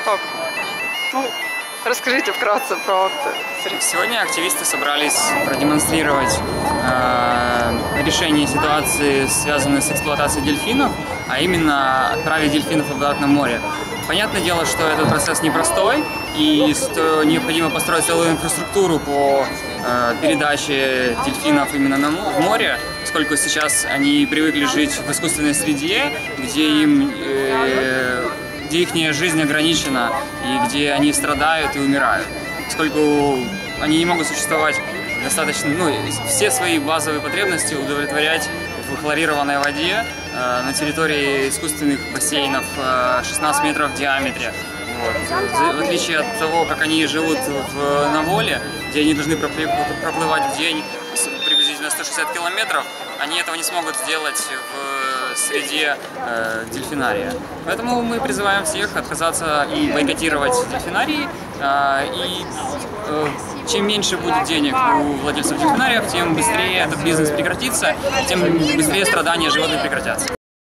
Так, ну, расскажите вкратце про Сегодня активисты собрались продемонстрировать решение ситуации, связанной с эксплуатацией дельфинов, а именно отправить дельфинов обратно в море. Понятное дело, что этот процесс непростой, и что необходимо построить целую инфраструктуру по передаче дельфинов именно в море, поскольку сейчас они привыкли жить в искусственной среде, где их жизнь ограничена и где они страдают и умирают, поскольку они не могут существовать достаточно, все свои базовые потребности удовлетворять в хлорированной воде на территории искусственных бассейнов 16 метров в диаметре. Вот. В отличие от того, как они живут на воле, где они должны проплывать в день приблизительно 160 километров, они этого не смогут сделать в среде дельфинария. Поэтому мы призываем всех отказаться и бойкотировать дельфинарии. И чем меньше будет денег у владельцев дельфинариев, тем быстрее этот бизнес прекратится, тем быстрее страдания животных прекратятся.